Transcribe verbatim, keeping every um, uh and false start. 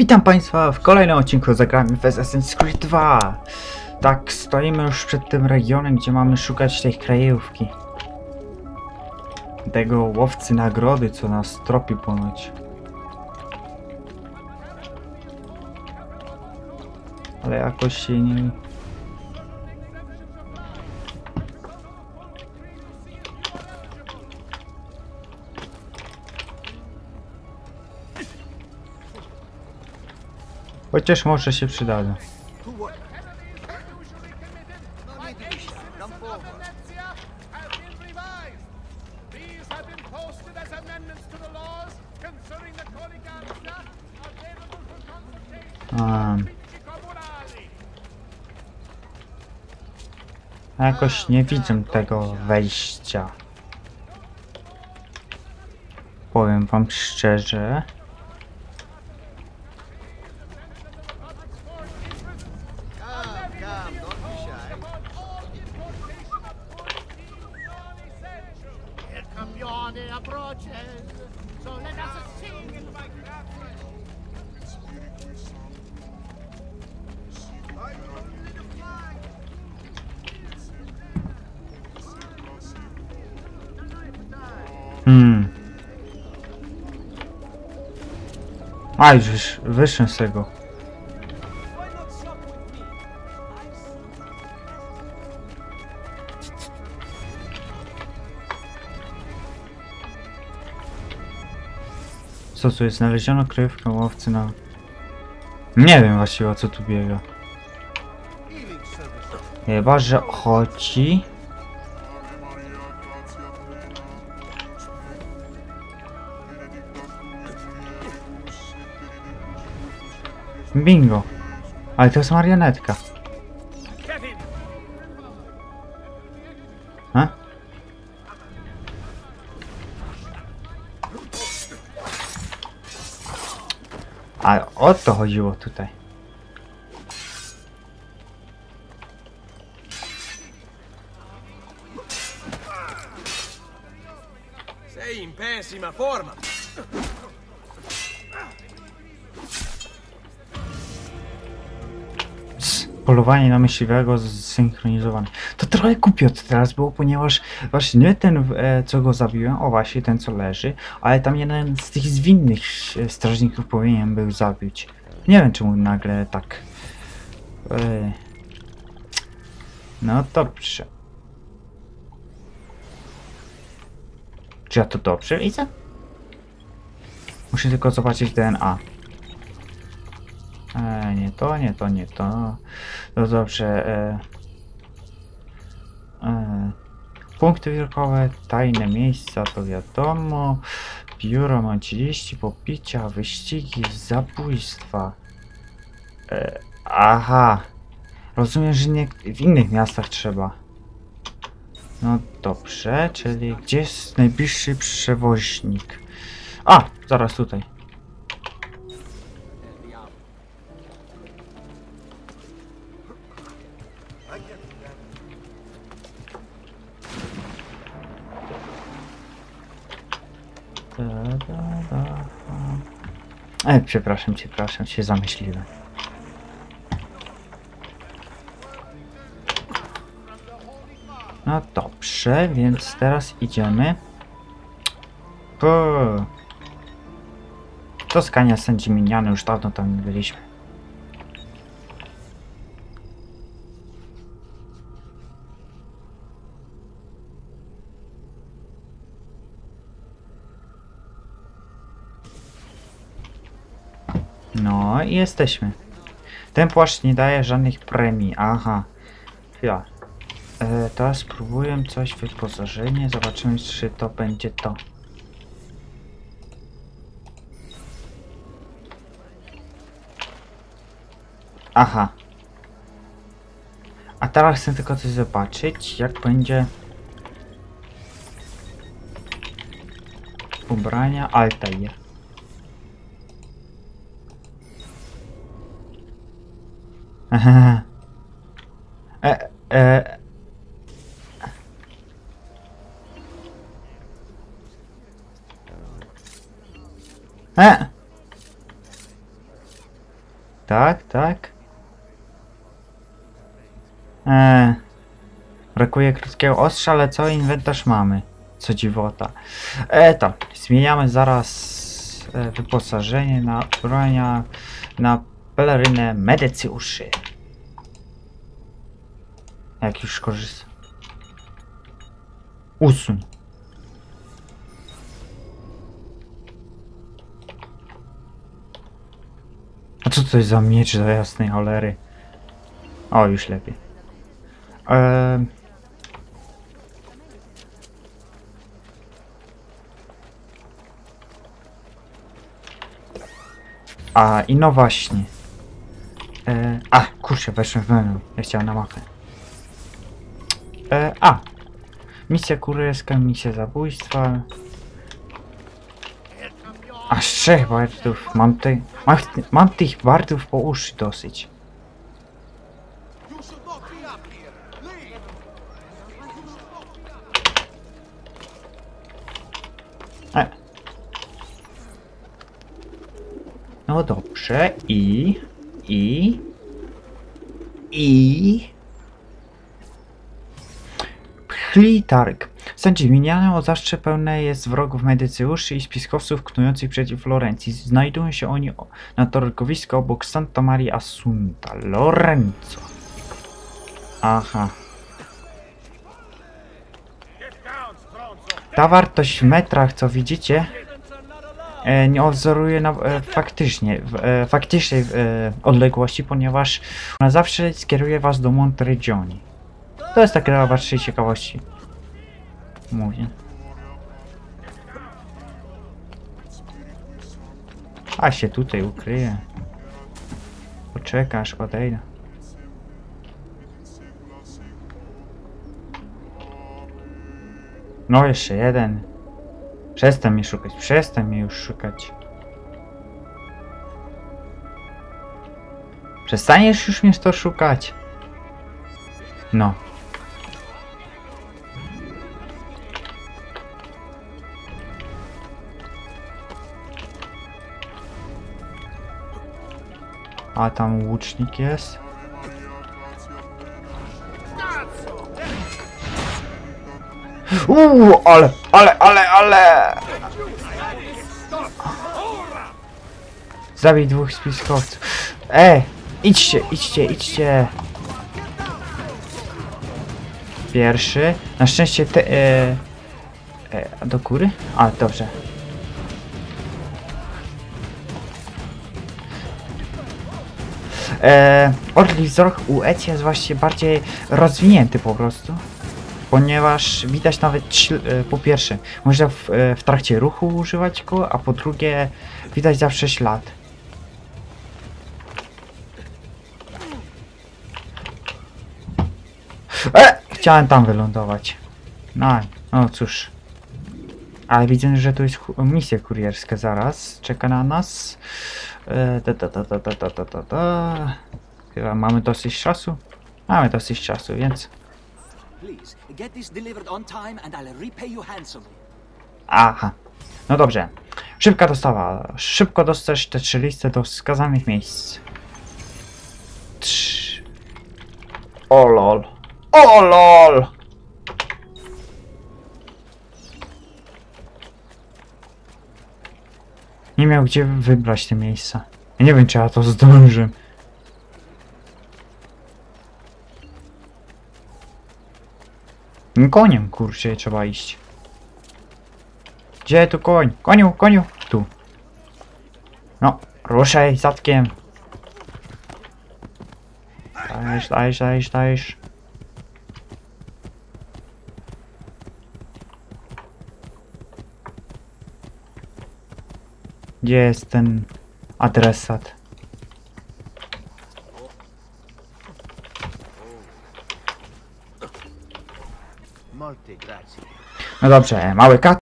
Witam Państwa w kolejnym odcinku Zagramy w Assassin's Creed dwa. Tak, stoimy już przed tym regionem, gdzie mamy szukać tej krajówki. Tego łowcy nagrody, co nas tropi ponoć. Ale jakoś się nie... Chociaż może się przydadzą. Um. Jakoś nie widzę tego wejścia. Powiem wam szczerze. Hmm. A już wyszłem z tego. Co tu jest? Znaleziono kryjówkę łowcy na... Nie wiem właściwie, o co tu biega. Chyba że chodzi... Bingo! Ale to jest marionetka. Ha? A o to chodziło tutaj. Sei in pessima forma. Polowanie na myśliwego zsynchronizowane. To trochę głupio to teraz było, ponieważ właśnie nie ten, e, co go zabiłem, o właśnie ten, co leży, ale tam jeden z tych zwinnych e, strażników powinien był zabić. Nie wiem, czemu nagle tak... E, no dobrze. Czy ja to dobrze widzę? Muszę tylko zobaczyć D N A. E, nie to, nie to, nie to. No dobrze. E, e, punkty wielkowe, tajne miejsca, to wiadomo. Biuro ma trzydzieści, popicia, wyścigi, zabójstwa. E, aha. Rozumiem, że nie w innych miastach trzeba. No dobrze, czyli gdzie jest najbliższy przewoźnik? A, zaraz tutaj. Da, da, da. E, przepraszam, przepraszam, się zamyśliłem. No dobrze, więc teraz idziemy po Toskania San Gimignano, już dawno tam nie byliśmy. No i jesteśmy. Ten płaszcz nie daje żadnych premii. Aha. Chwila. E, teraz spróbuję coś wyposażenie. Zobaczymy, czy to będzie to. Aha. A teraz chcę tylko coś zobaczyć, jak będzie ubrania Altair. e, e, E! tak, tak. Eee, brakuje krótkiego ostrza, ale co inwentarz mamy? Co dziwota. E to, zmieniamy zaraz e, wyposażenie na bronia, na pelerynę medycjuszy. Jak już korzystam. Usuń. A co to jest za miecz do jasnej cholery? O, już lepiej. Eee... A, i no właśnie. Eee... A, kurczę, weszłem w menu. Ja chciałem na mapę. Eee, a. Misja kurierska, misja zabójstwa. Aż trzech bardów. Mam, te, mam, mam tych bardów po uszy dosyć. E. No dobrze. I... I... I... Pchlitarg. Sędzi minianą zawsze pełne jest wrogów medycjuszy i spiskowców knujących przeciw Florencji. Znajdują się oni na torkowisku obok Santa Maria Assunta. Lorenzo. Aha. Ta wartość w metrach, co widzicie, e, nie odzoruje na e, faktycznie, w, e, faktycznej e, odległości, ponieważ ona zawsze skieruje was do Monteregioni. To jest tak dla waszej ciekawości. Mówię. A się tutaj ukryję. Poczekasz, odejdę. No jeszcze jeden. Przestań mnie szukać, przestań mnie już szukać. Przestaniesz już mnie to szukać? No. A tam łucznik jest. Uuu, ale, ale, ale, ale! Zabij dwóch spiskowców. Ej, idźcie, idźcie, idźcie. Pierwszy. Na szczęście te... E, e, do góry? A, dobrze. E, Orli wzrok u Eci jest właśnie bardziej rozwinięty po prostu. Ponieważ widać nawet, e, po pierwsze, można w, e, w trakcie ruchu używać go, a po drugie widać zawsze ślad. E! Chciałem tam wylądować. No, no cóż. Ale widzę, że tu jest misja kurierska zaraz. Czeka na nas. E, da, da, da, da, da, da, da, da. Chyba mamy dosyć czasu. Mamy dosyć czasu, więc... Aha. No dobrze. Szybka dostawa. Szybko dostać te trzy listy do wskazanych miejsc. Trz... O lol. O lol! Nie miał gdzie wybrać te miejsca. Ja nie wiem, czy ja to zdążę. Koniem, kurczę, trzeba iść. Gdzie tu koń? Koniu, koniu! Tu. No, ruszaj zadkiem. Dajesz, dajesz, dajesz, dajesz. Gdzie jest ten adresat? No dobrze, mały kat.